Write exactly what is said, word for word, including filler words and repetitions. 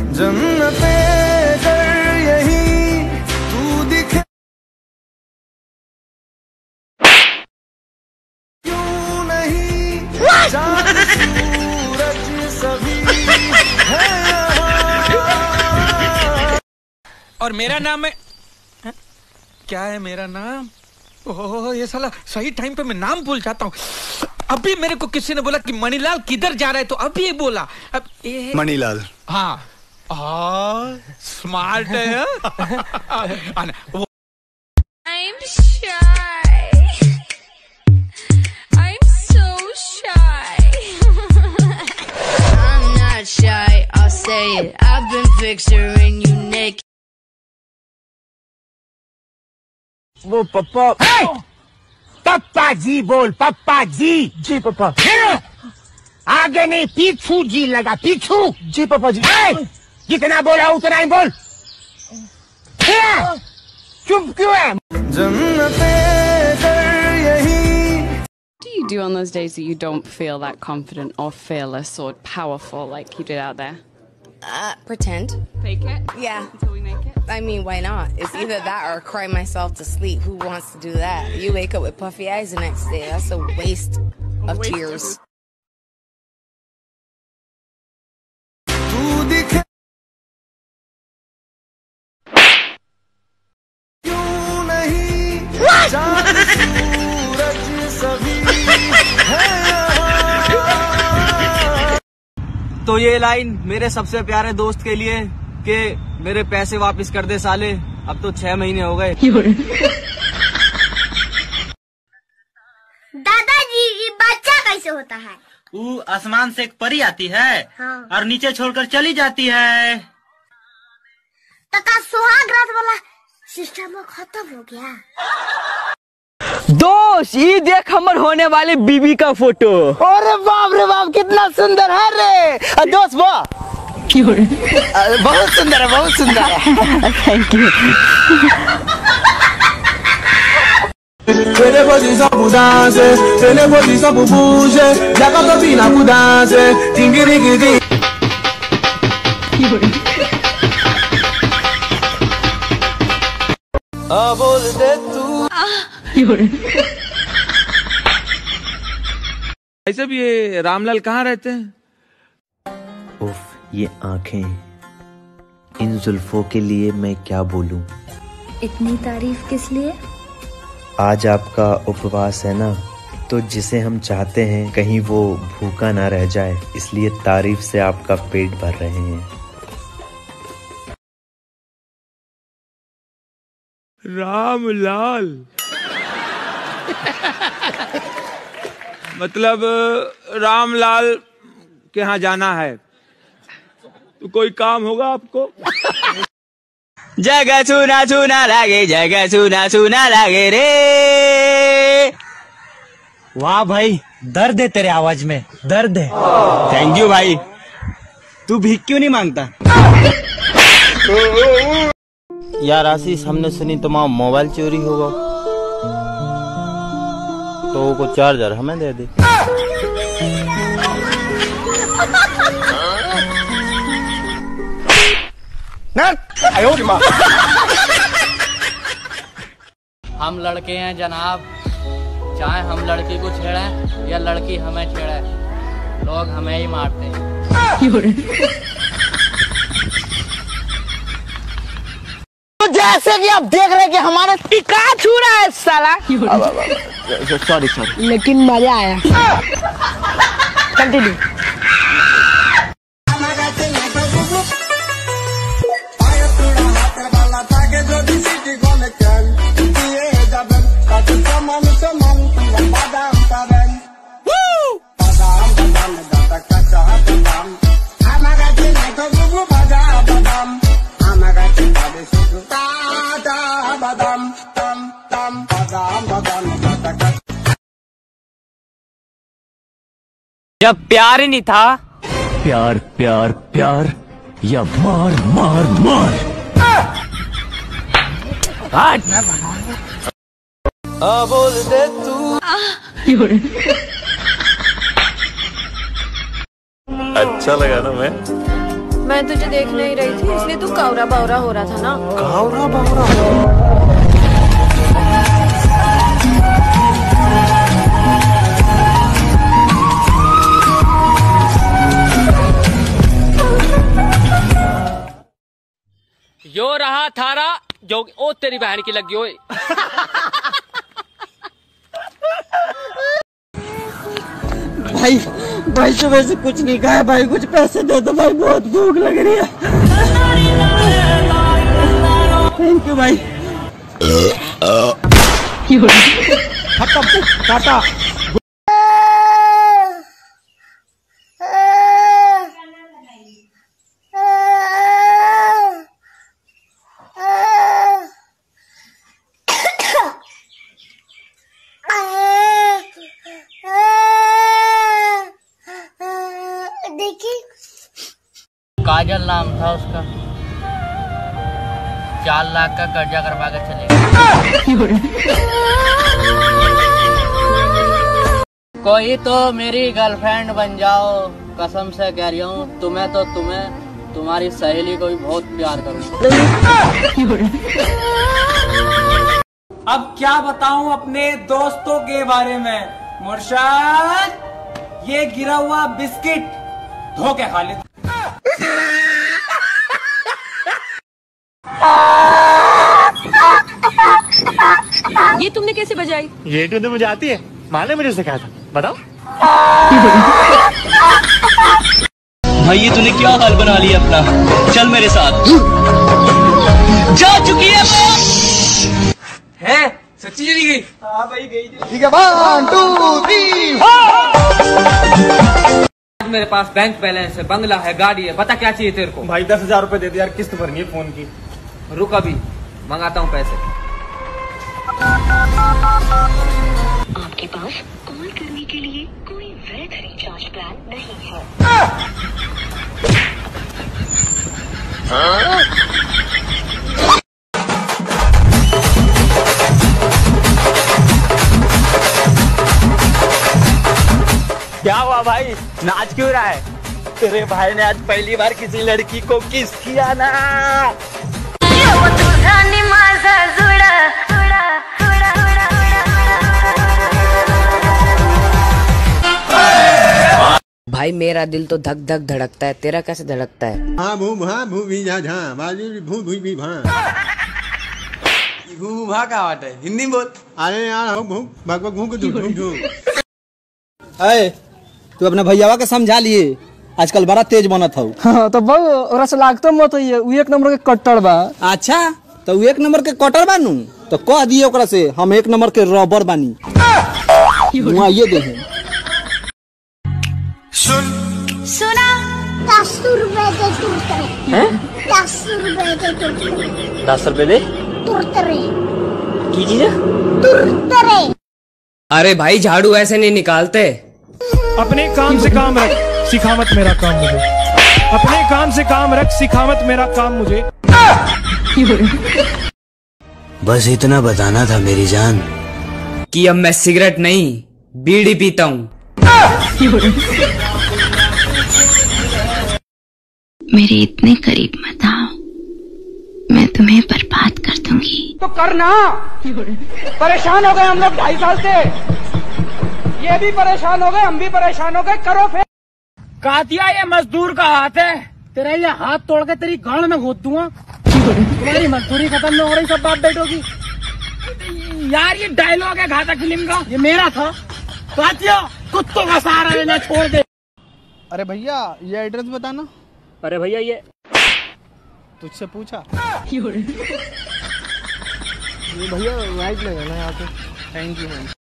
जन्नते कर यही तू दिखे क्यों नहीं चांद सूरज सभी है यहाँ। और मेरा नाम है, है? क्या है मेरा नाम? ओह ये साला सही टाइम पे मैं नाम भूल जाता हूँ। अभी मेरे को किसी ने बोला कि मणिलाल किधर जा रहा है, तो अभी ये बोला। अब ये मणिलाल। हाँ हाँ स्मार्ट है। वो I'm shy. I'm so shy. I'm not shy, I'll say it. I've been picturing you naked. वो पप्पा पप्पा जी बोल, पप्पा जी। जी पापा। आगे नहीं पीछू जी लगा, पीछू। जी पापा जी। जितना बोला उतना ही बोल। चुप क्यों है? जन्नते कर यही। What do you do on those days that you don't feel that confident or fearless or powerful like you did out there? Uh, pretend. Fake it? Yeah. Until we make it? I mean, why not? It's either that or cry myself to sleep. Who wants to do that? You wake up with puffy eyes the next day. That's a waste of waste tears. Of... तू दिखे क्यों नहीं चांद सूरज सभी है यहाँ। तो ये लाइन मेरे सबसे प्यारे दोस्त के लिए कि मेरे पैसे वापस कर दे साले, अब तो छह महीने हो गए। दादाजी ये बच्चा कैसे होता है? वो आसमान से एक परी आती है। हाँ। और नीचे छोड़कर चली जाती है। तो का सुहाग रात वाला सिस्टम खत्म हो गया। दोस्त ये देख हमर होने वाली बीबी का फोटो। अरे बाप रे बाप कितना सुंदर है रे। दोस्त वाह बहुत सुंदर है, बहुत सुंदर है। Thank you. Tene posição pro dança, tene posição pro buja, já que a cabina pro dança, tingirigiri. आ बोल दे तू। ऐसे भी ये रामलाल कहाँ रहते हैं? उफ ये आंखें, इन जुल्फों के लिए मैं क्या बोलूं। इतनी तारीफ किस लिए? आज आपका उपवास है ना, तो जिसे हम चाहते हैं कहीं वो भूखा ना रह जाए, इसलिए तारीफ से आपका पेट भर रहे हैं। रामलाल मतलब रामलाल के यहाँ जाना है, तो कोई काम होगा आपको? जगह सुना सुना लागे, जगह सुना सुना लागे रे। वाह भाई दर्द है तेरे आवाज में, दर्द है। थैंक यू भाई। तू भीख क्यों नहीं मांगता? यार आशीष हमने सुनी तुम्हारा मोबाइल चोरी होगा, तो वो चार्जर हमें दे दे। हम लड़के हैं जनाब, चाहे हम लड़की को छेड़े या लड़की हमें छेड़े, लोग हमें ही मारते हैं। तो जैसे कि आप देख रहे हैं कि हमारा टिका छू रहा है साला। सॉरी सॉरी लेकिन मजा आया। कंटिन्यू। जब प्यार ही नहीं था, प्यार प्यार प्यार या मार मार मार। आ बोल दे तू। अच्छा लगा ना मैं? मैं तुझे देखने ही रही थी, इसलिए तू कावरा बावरा हो रहा था ना। कावरा बावरा यो रहा थारा जो ओ तेरी बहन की लगी ओए। भाई भाई सुबह से कुछ नहीं खाया भाई, कुछ पैसे दे दो भाई, बहुत भूख लग रही है। थैंक यू भाई। खत्म टाटा। काजल नाम था उसका, चार लाख का कर्जा करवा के चले गए। कोई तो मेरी गर्लफ्रेंड बन जाओ, कसम से कह रही हूँ। तुम्हें तो तुम्हें तुम्हारी सहेली को भी बहुत प्यार करूँ। अब क्या बताऊं अपने दोस्तों के बारे में मुर्शद, ये गिरा हुआ बिस्किट धो के खा लेते। ये तुमने कैसे बजाई? ये तो मुझे आती है, माँ ने मुझे सिखाया था। बताओ भाई ये तूने क्या हाल बना लिया अपना, चल मेरे साथ। जा चुकी है वो है सच्ची चली गई। हाँ भाई गई थी। ठीक है, वन टू थ्री। मेरे पास बैंक बैलेंस है, बंगला है, गाड़ी है, बता क्या चाहिए तेरे को? भाई दस हजार रूपए दे दे यार, किस्त भरनी है फोन की। रुक अभी मंगाता हूँ पैसे। आपके पास कॉल करने के लिए कोई वैध रिचार्ज प्लान नहीं है। क्या हुआ भाई, नाच क्यों रहा है? तेरे भाई ने आज पहली बार किसी लड़की को किस किया ना। भाई मेरा दिल तो धक धक धड़कता है, तेरा कैसे धड़कता है? हाँ भू भा भू भी जा झा बाजी भू भू भी भा भू भा का बात है, हिंदी बोल। अरे यार हो भू भग भग भू को धू धू। अरे तू अपने भैयावा के समझा लिए, आजकल बड़ा तेज बनत हूँ। हाँ तो बहु ओरा से लागतो मत है, वो एक नंबर के कट्टर बा। अच्छा तो वो एक नंबर के कटर बानू तो कह दिए ओकरा से हम एक नंबर के रबर बानी। ये देखे सुन सुना दस रुपए दे तुरतरे, दस रुपए दे तुरतरे, दस रुपए दे तुरतरे की चीज है? तुरतरे। अरे भाई झाड़ू ऐसे नहीं निकालते। अपने काम से काम रख, सिखावत मेरा काम मुझे। अपने काम से काम रख, सिखावत मेरा काम मुझे। बस इतना बताना था मेरी जान कि अब मैं सिगरेट नहीं बीड़ी पीता हूँ। मेरे इतने करीब मत आओ, मैं तुम्हें बर्बाद कर दूंगी। तो करना, परेशान हो गए हम लोग ढाई साल से, ये भी परेशान हो गए, हम भी परेशान हो गए, करो फिर। कातिया ये मजदूर का हाथ है, तेरा ये हाथ तोड़ के तेरी गांड में घोट दूंगा। तुम्हारी मजदूरी खत्म न हो रही, सब बाप बेटों की। यार ये डायलॉग है घाटा फिल्म का, ये मेरा था। कातिया कुत्तों का सहारा लेना छोड़ दे। अरे भैया ये एड्रेस बताना। अरे भैया ये तुझसे पूछा। ये भैया राइट लगाना यहाँ पे। Thank you ma'am.